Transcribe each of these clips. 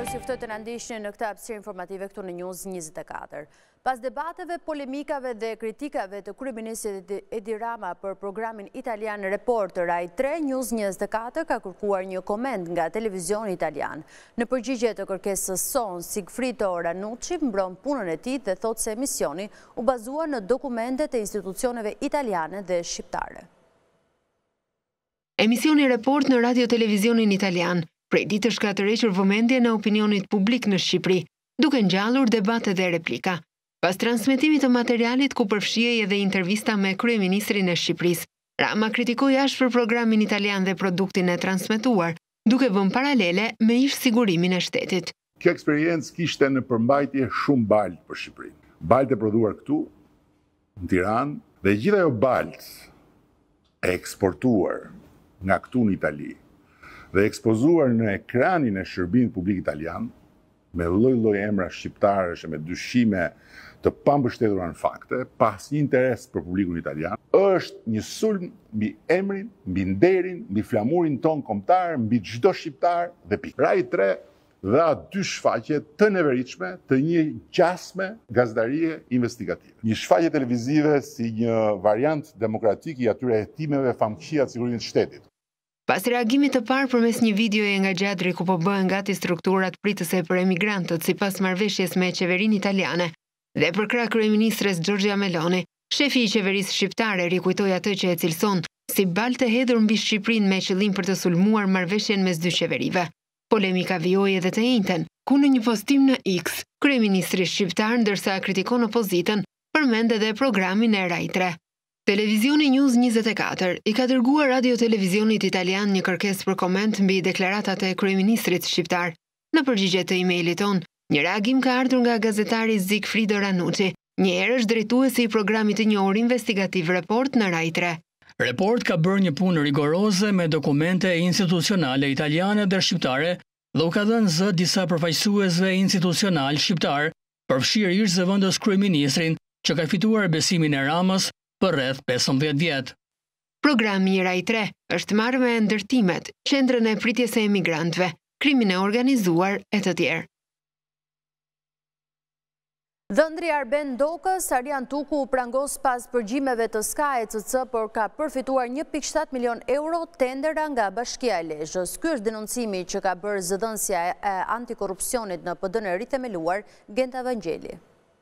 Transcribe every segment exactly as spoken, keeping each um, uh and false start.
Si ftoj të në ndishtë në këta hapësirë informative këtu në News njëzet e katër. Pas debateve, polemikave dhe kritikave të kryeministrit Edi Rama për programin italian Reporter Rai tre, News njëzet e katër ka kërkuar një koment nga televizioni italian. Në përgjigje të kërkesës son, Sigfrido Ranucci mbron punën e tij dhe thot se emisioni u bazua në dokumentet e institucioneve italiane dhe shqiptare. Emisioni Report në radio-televizionin italian prej ditësh ka tërhequr vëmendjen e opinionit publik në Shqipëri, duke ngjallur debate dhe replika. Pas transmetimit të materialit ku përfshihej edhe intervista me kryeministrin e Shqipërisë, Rama kritikoi ashpër programin italian dhe produktin e transmetuar, duke vënë paralele me ish sigurimin e shtetit. Kjo eksperiencë kishte në përmbajtje shumë baltë për Shqipërinë. Baltë e prodhuar këtu, në Tiranë, dhe gjithë ajo baltë e eksportuar nga këtu në Itali dhe ekspozuar në ekranin e shërbimit publik italian, me lloj-lloj emra shqiptarësh e me dyshime të pambështetura në fakte, pas një interes për publikun italian, është një sulm mbi emrin, mbi nderin, mbi flamurin ton kombëtar, mbi çdo shqiptar dhe pikë. Rai tre dha dy shfaqje të neveritshme të një gjasme gazetarie investigative. Një shfaqje televizive si një variant demokratik i atyre hetimeve famëqia të sigurimit të shtetit. Pas reagimit të parë përmes një videoje nga gjadri ku po bëhen gati strukturat pritëse për emigrantët sipas marrëveshjes me qeverinë italiane dhe për krah kryeministres Giorgia Meloni, shefi i qeverisë shqiptare rikujtoi atë që e cilëson si baltë e hedhur mbi Shqipërinë me qëllim për të sulmuar marrëveshjen mes dy qeverive. Polemika vijoi edhe të njëjtën, ku në një postim në X, kryeministri shqiptar ndërsa kritikon opozitën, përmend edhe programin e Rai tre. Televizioni News njëzet e katër i ka dërguar radio-televizionit italian një kërkesë për koment mbi deklaratat e kryeministrit shqiptar. Në përgjigje të emailit ton, një reagim ka ardhur nga gazetari Sigfrido Ranucci, një herësh drejtuesi i programit të njohur investigativ Report në Rai tre. Report ka bërë një punë rigoroze me dokumente institucionale italiane dhe shqiptare dhe u ka dhënë zë disa përfaqësuesve institucional shqiptar, përfshirë ish zëvendës kryeministrin që ka fituar besimin e Ramës për rreth pesëmbëdhjetë vjet. Programi i Rai tre është marrë me ndërtimet, qendrën e pritjes së emigrantëve, krimin e organizuar e të tjerë. Dhëndri Arben Dokës, Arjan Tuku u prangos pas përgjimeve të Sky C C por ka përfituar një pikë shtatë milion euro tendera nga Bashkia e Lezhës. Ky është denoncimi që ka bërë zëdhënësia e antikorrupsionit në P D-n e rithemeluar Genta Vangjeli.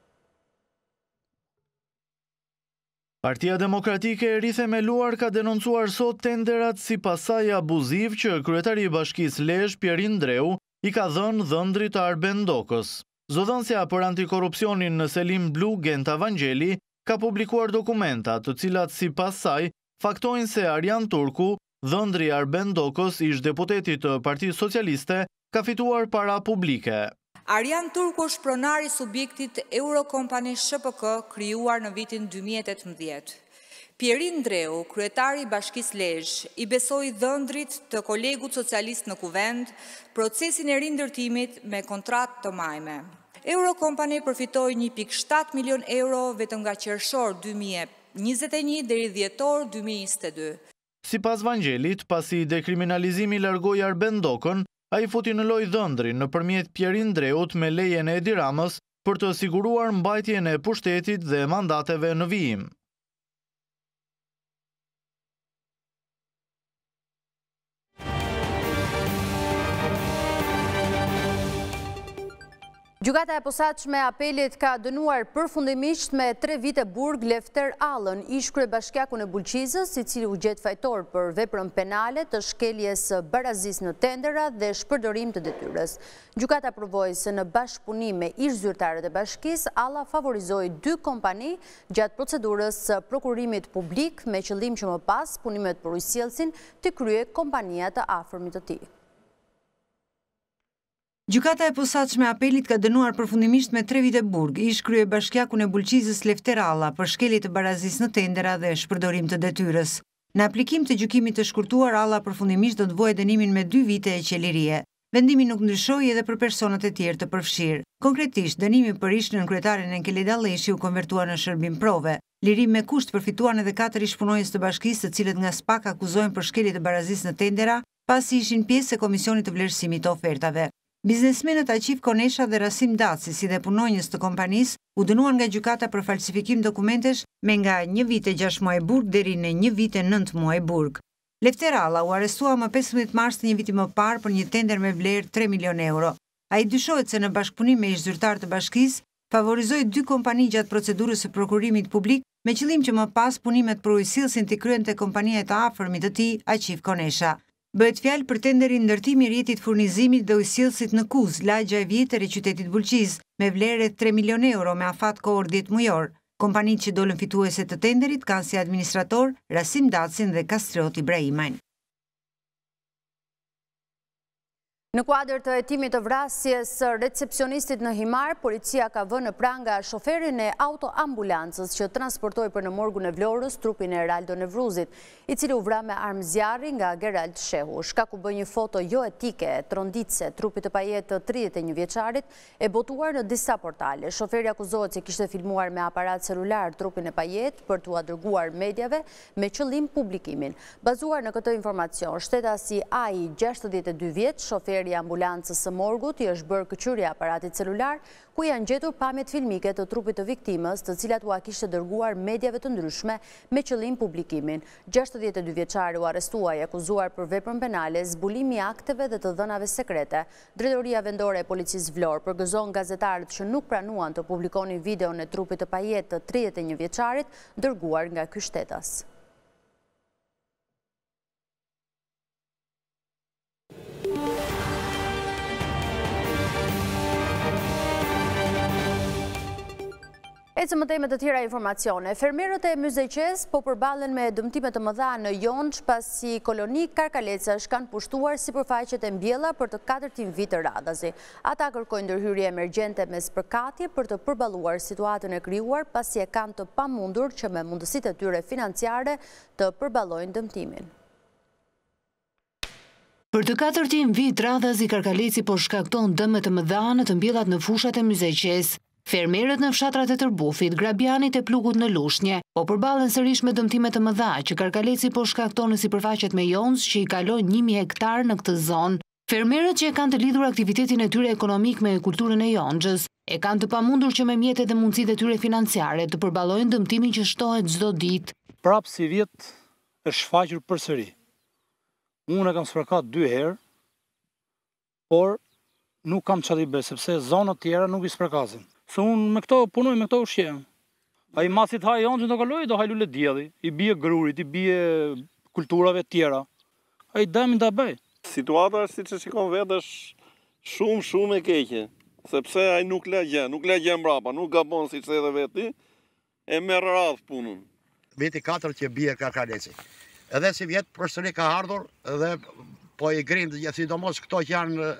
Partia Demokratike e rithemeluar ka denoncuar sot tenderat si pasaj abuziv që kryetari i Bashkisë Lezhë Pierin Dreu i ka dhënë dhëndrit Arben Dokës. Zëdhënësia për antikorrupsionin në Selim Blu Genta Vangjeli ka publikuar dokumenta të cilat si pasaj faktojnë se Arjan Turku, dhëndri Arben Dokës ish deputeti të Partisë Socialiste, ka fituar para publike. Arjan Turku është pronari i subjektit Eurokompani S P K krijuar në vitin dy mijë e tetëmbëdhjetë. Pierin Dreu, kryetari i Bashkisë Lezhë, i besoi dhëndrit të kolegut socialist në kuvend procesin e rindërtimit me kontratë të majme. Eurokompani përfitoi një pikë shtatë milion euro vetëm nga qershor dy mijë e njëzet e një deri dhjetor dy mijë e njëzet e dy. Sipas Vangjelit, pasi dekriminalizimi largoi Arben Dokën, a i futi në loj dhëndrin në përmjet Pierin Dreut me lejen e Edi Ramës për të siguruar mbajtjen e pushtetit dhe mandateve në vijim. Gjykata e posaçme e apelit ka dënuar përfundimisht me tre vite burg Lefter Allën, ish kryebashkiakun e Bulqizës, i cili u gjet fajtor për veprën penale të shkeljes barazisë në tendera dhe shpërdorim të detyrës. Gjykata provoi se në bashkëpunim me ish zyrtarët e bashkisë, Alla favorizoi dy kompani gjatë procedurës së prokurimit publik me qëllim që më pas punimet për ujësjellsin të kryej kompania të afërmit të tij. Gjykata e posaçme e apelit ka dënuar përfundimisht me tre vite burg ish kryebashkiakun e Bulqizës Lefter Alla për shkelje të barazisë në tendera dhe shpërdorim të detyrës. Në aplikim të gjykimit të shkurtuar, Alla përfundimisht do të vojë dënimin me dy vite e qelirie. Vendimi nuk ndryshoi edhe për personat e tjerë të përfshirë. Konkretisht, dënimi për ishnën kryetarin Enkeli Dalleshi u konvertua në shërbim prove. Lirim me kusht përfituan edhe katër ish-punonjës të bashkisë, të cilët nga SPAK akuzohen për shkelje të barazisë në tendera, pasi ishin pjesë e komisionit të vlerësimit të ofertave. Biznesmenët Aqif Konesha dhe Rasim Daci, si dhe punonjës të kompanisë, u dënuan nga gjykata për falsifikim dokumentesh me nga një vit e gjashtë muaj burg deri në një vit e nëntë muaj burg. Lefter Alla u arrestua më pesëmbëdhjetë mars të një viti më parë për një tender me vlerë tre milion euro. Ai dyshohet se në bashkëpunim me ish zyrtar të bashkisë favorizoi dy kompani gjatë procedurës së prokurimit publik me qëllim që më pas punimet për ujësillësin të kryente kompania e të afërmit të tij, Aqif Konesha. Bëhet fjalë për tenderin ndërtimi i rrjetit furnizimit dhe ujësillësit në Kuz, lagja e vjetër e qytetit Bulqiz, me vlerë tre milion euro me afat kohor dhjetë mujor. Kompanitë që dolën fituese të tenderit kanë si administrator Rasim Dacin dhe Kastriot Ibrahimajn. Në kuadër të hetimit të vrasjes së recepcionistit në Himar, policia ka vënë në pranga shoferin e autoambulancës që transportoi për në morgun e Vlorës trupin e Eraldo Nevruzit, i cili u vra me armë zjarri nga Gerald Shehu. Shkaku bë një foto jo etike, tronditse, trupit të pajet të tridhjetë e një vjeçarit, e botuar në disa portale. Shoferi akuzohet se kishte filmuar me aparat celular trupin e pajet për t'u dërguar mediave me qëllim publikimin. Bazuar në këtë informacion, shtetasi A I gjashtëdhjetë e dy vjeç, shofer i ambulancës së morgut i është bërë këqyrja aparatit celular, ku janë gjetur pamjet filmike të trupit të viktimës, të cilat ua kishte dërguar mediave të ndryshme me qëllim publikimin. gjashtëdhjetë e dy vjeçari u arrestua i akuzuar për veprën penale, zbulimi i akteve dhe të dhënave sekrete. Drejtoria vendore e policisë Vlorë përgëzon gazetarët që nuk pranuan të publikonin videon e trupit të pajet të tridhjetë e një vjeçarit dërguar nga ky shtetas. E që më teme të tjera informacione, fermerët e Myzeqes po përballen me dëmtimet të mëdha në Jonç pasi koloni karkalecash kanë pushtuar sipërfaqet e mbjella për të katërtim vit të radhazi. Ata kërkojnë ndërhyrje emergjente me spërkatje për të përballuar situatën e krijuar pasi e kanë të pamundur që me mundësitë e tyre financiare të përballojnë dëmtimin. Për të katërtim vit radhazi karkaleci po shkakton dëme të mëdha në të mbjellat në fushat e Myzeqes. Fermerët në fshatrat e Tërbufit, Grabianit e Plugut në Lushnje, po përballen sërish me dëmtime të mëdha që karkaleci po shkakton në sipërfaqet me Jonc që i kalon një mijë hektar në këtë zonë. Fermerët që e kanë të lidhur aktivitetin e tyre ekonomik me kulturën e Jonçës, e kanë të pamundur që me mjetet dhe mundësitë e tyre financiare të përballojnë dëmtimin që shtohet çdo ditë. Prapë si vjet është shfaqur përsëri. Unë e kam spërkat dy herë, por nuk kam çfarë i bëj sepse zonat tjera nuk i spërkasin. Se unë me këto punoj me këto ushqim. A i masit ha Jonçën do kaloj, do hajlule djeli, i bie grurit, i bie kulturave tjera. A i damin da bëj. Situata është si që shikon vetë është shumë, shumë e keqe. Sepse a i nuk le gjë, nuk le gjë mbrapa, nuk gabon si që edhe veti, e merr radhë punën. Viti katër që bie karkaleci. Edhe si vjetë përsëri ka ardhur dhe po i grind, sidomos këto që janë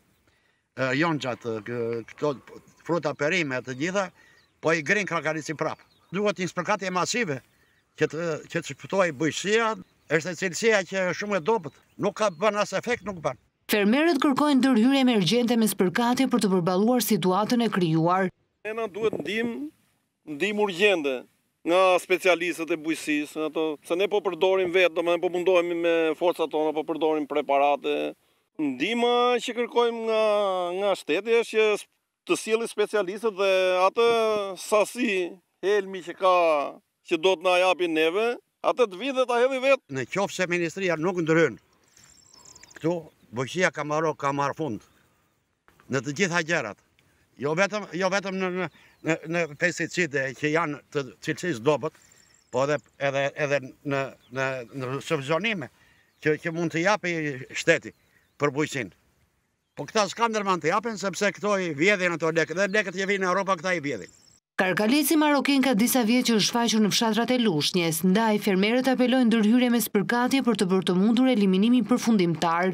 Jonçat, këto fruta perime të gjitha, po i grind karkaleci prapë. Duhet një spërkatje masive që të që të shpëtojë bujqësia, është e cilësia që është shumë e dobët. Nuk ka bën as efekt, nuk bën. Fermerët kërkojnë ndërhyrje emergjente me spërkatje për të përballuar situatën e krijuar. Ne duhet ndihmë, ndihmë urgjente nga specialistët e bujqësisë, ato se ne po përdorim vetë, domethënë po mundohemi me forcat tona, po përdorim preparate. Ndihma që kërkojmë nga nga shteti është që të sjellë specialistët dhe atë sasi helmi që ka që do të na japin neve, atë të vitë dhe ta hedhë vetë. Në qoftë se ministria nuk ndryn, këtu bujqësia ka marrë ka marrë fund në të gjitha gjërat. Jo vetëm jo vetëm në në në pesticide që janë të cilësisë dobët, po edhe edhe edhe në në në subvencionime që që mund të japi shteti për bujqësinë. Po këta s'kan ndërmend të japen sepse këto i vjedhin ato lekë dhe lekët që vinë në Europë këta i vjedhin. Karkaleci maroken ka disa vjet që është shfaqur në fshatrat e Lushnjes, ndaj fermerët apelojnë ndërhyrje me spërkatje për të bërë të mundur eliminimin përfundimtar.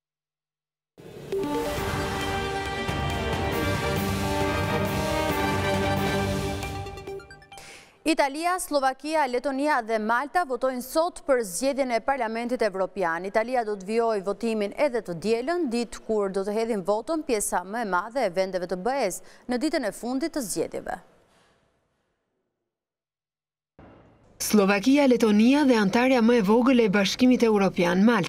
Italia, Slovakia, Letonia dhe Malta votojnë sot për zgjedhjen e Parlamentit Evropian. Italia do të vijojë votimin edhe të dielën, ditë kur do të hedhin votën pjesa më e madhe e vendeve të B E-s në ditën e fundit të zgjedhjeve. Slovakia, Letonia dhe antarja më e vogël e Bashkimit Evropian, Malta,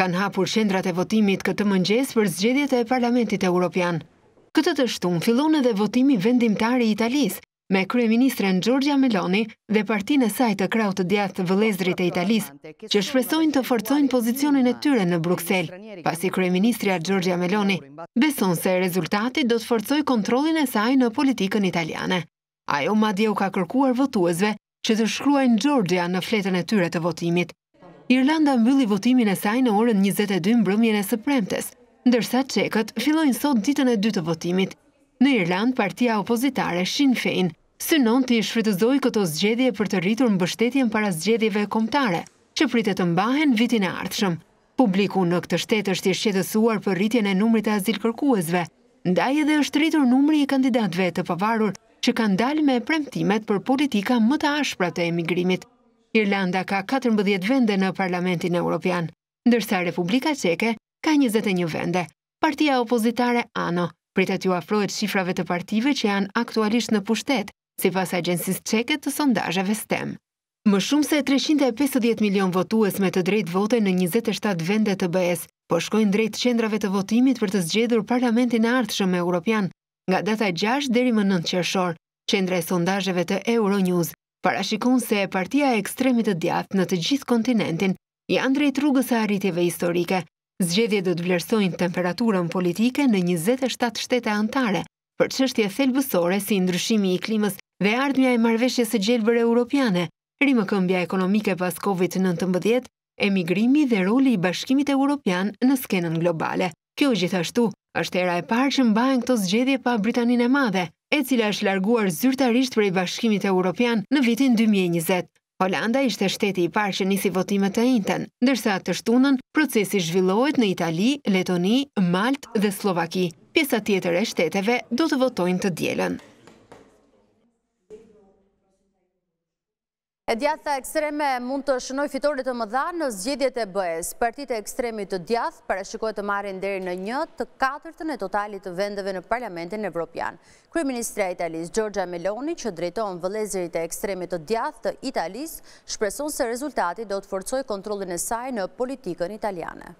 kanë hapur qendrat e votimit këtë mëngjes për zgjedhjet e Parlamentit Evropian. Këtë të shtunë fillon edhe votimi vendimtar i Italisë, me kryeministren Giorgia Meloni dhe partinë e saj të krahut të djathtë të vëllezërit e Italisë, që shpresojnë të forcojnë pozicionin e tyre në Bruksel, pasi kryeministria Giorgia Meloni beson se rezultati do të forcojë kontrollin e saj në politikën italiane. Ajo madje u ka kërkuar votuesve që të shkruajnë Giorgia në fletën e tyre të votimit. Irlanda mbylli votimin e saj në orën njëzet e dy mbrëmjen e së premtes, ndërsa çekët fillojnë sot ditën e dytë të votimit. Në Irland, partia opozitare Sinn Féin synon të i shfrytëzoj këto zgjedhje për të rritur mbështetjen para zgjedhjeve kombëtare, që pritet të mbahen vitin e ardhshëm. Publiku në këtë shtet është i shqetësuar për rritjen e numrit të azilkërkuesve, ndaj edhe është rritur numri i kandidatëve të pavarur që kanë dalë me premtimet për politika më të ashpra të emigrimit. Irlanda ka katërmbëdhjetë vende në Parlamentin Evropian, ndërsa Republika Çeke ka njëzet e një vende. Partia opozitare ANO pritet ju afrohet shifrave të partive që janë aktualisht në pushtet, sipas agjencisë çeke të sondazheve STEM. Më shumë se treqind e pesëdhjetë milion votues me të drejtë vote në njëzet e shtatë vende të B E-s, po shkojnë drejt qendrave të votimit për të zgjedhur Parlamentin e ardhshëm evropian nga data gjashtë deri më nëntë qershor. Qendra e sondazheve të Euronews parashikon se partia e ekstremit të djathtë në të gjithë kontinentin janë drejt rrugës së arritjeve historike. Zgjedhjet do të vlerësojnë temperaturën politike në njëzet e shtatë shtete anëtare për çështje thelbësore si ndryshimi i klimës dhe ardhmja e marrëveshjes së gjelbër europiane, rimëkëmbja ekonomike pas Covid nëntëmbëdhjetë, emigrimi dhe roli i Bashkimit Evropian në skenën globale. Kjo gjithashtu është era e parë që mbahen këto zgjedhje pa Britaninë e Madhe, e cila është larguar zyrtarisht prej Bashkimit Evropian në vitin dy mijë e njëzet. Holanda ishte shteti i parë që nisi votimet të njëjtën, ndërsa të shtunën procesi zhvillohet në Itali, Letoni, Maltë dhe Slovaki. Pjesa tjetër e shteteve do të votojnë të dielën. E djathta ekstreme mund të shënoj fitore të mëdha në zgjedhjet e B E-s. Partitë e ekstremit të djathtë parashikohet të marrin deri në një të katërtën e totalit të vendeve në Parlamentin Evropian. Kryeministra e Italisë Giorgia Meloni, që drejton vëllezërit e ekstremit të djathtë të Italisë, shpreson se rezultati do të forcojë kontrollin e saj në politikën italiane.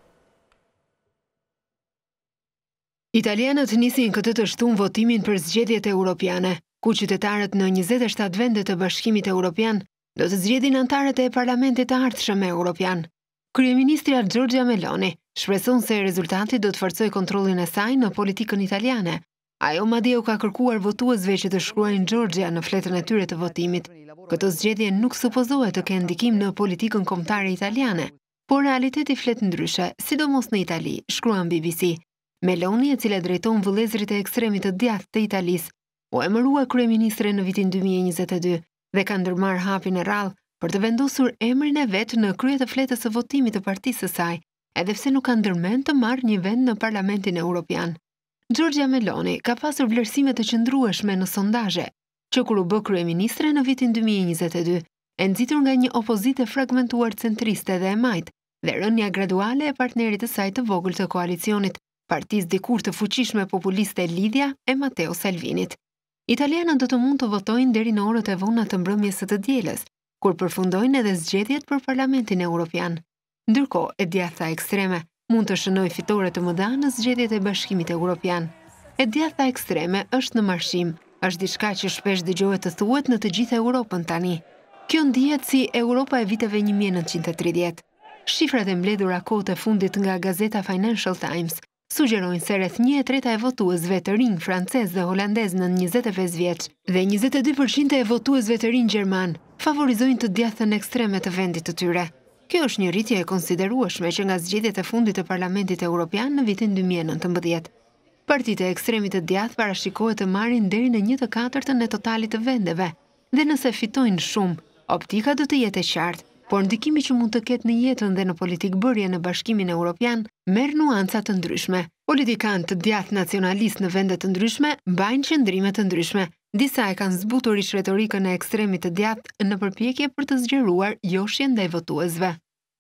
Italianët nisin këtë të shtunë votimin për zgjedhjet europiane, ku qytetarët në njëzet e shtatë vende të Bashkimit Evropian do të zgjedhin anëtarët e Parlamentit të ardhshëm evropian. Kryeministria Giorgia Meloni shpreson se rezultati do të forcojë kontrollin e saj në politikën italiane. Ajo madje u ka kërkuar votuesve që të shkruajnë Giorgia në fletën e tyre të votimit. Këto zgjedhje nuk supozohet të kenë ndikim në politikën kombëtare italiane, por realiteti flet ndryshe, sidomos në Itali, shkruan B B C. Meloni, e cila drejton vëllezërit e ekstremit të djathtë të Italisë, u emërua kryeministre në vitin dy mijë e njëzet e dy dhe ka ndërmarrë hapin e rrallë për të vendosur emrin e vet në krye të fletës së votimit të partisë së saj, edhe pse nuk ka ndërmend të marrë një vend në Parlamentin Evropian. Giorgia Meloni ka pasur vlerësime të qëndrueshme në sondazhe, që kur u bë kryeministre në vitin dy mijë e njëzet e dy, e nxitur nga një opozitë fragmentuar centriste dhe e majtë, dhe rënja graduale e partnerit të saj të vogël të koalicionit, partisë dikur të fuqishme populiste Lidhja e Matteo Salvinit. Italianët do të mund të votojnë deri në orët e vona të mbrëmjes së të dielës, kur përfundojnë edhe zgjedhjet për Parlamentin Evropian. Ndërkohë, e djathta ekstreme mund të shënojë fitore të mëdha në zgjedhjet e Bashkimit Evropian. E djathta ekstreme është në marshim, është diçka që shpesh dëgohet të thuhet në të gjithë Europën tani. Kjo ndihet si Europa e viteve një mijë e nëntëqind e tridhjetë. Shifrat e mbledhura kohët e fundit nga gazeta Financial Times sugjerojnë se rreth një e treta e votuesve të rinj francez dhe holandez në njëzet e pesë vjeç dhe njëzet e dy përqind e votuesve të rinj gjerman favorizojnë të djathtën ekstreme të vendit të tyre. Kjo është një rritje e konsiderueshme që nga zgjedhjet e fundit të Parlamentit Evropian në vitin dy mijë e nëntëmbëdhjetë. Partitë e ekstremit të djathtë parashikohet të marrin deri në një të katërtën e totalit të vendeve, dhe nëse fitojnë shumë, optika do të jetë e qartë, por ndikimi që mund të ketë në jetën dhe në politikbërje në Bashkimin Evropian merr nuanca të ndryshme. Politikanë të djathtë nacionalist në vende të ndryshme mbajnë qëndrime të ndryshme. Disa e kanë zbutur ish retorikën e ekstremit të djathtë në përpjekje për të zgjeruar joshjen ndaj votuesve.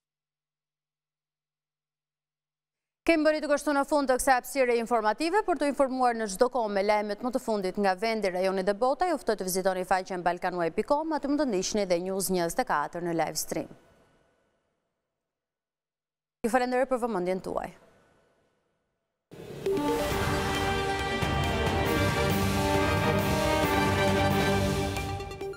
Kemi bëri të kështu në fund të kësaj hapësire informative, për të informuar në çdo kohë me lajmet më të fundit nga vendi, rajoni dhe bota, ju ftoj të vizitoni faqen balkanway dot com, aty mund të ndiqni dhe News njëzet e katër në live stream. Ju falenderoj për vëmendjen tuaj.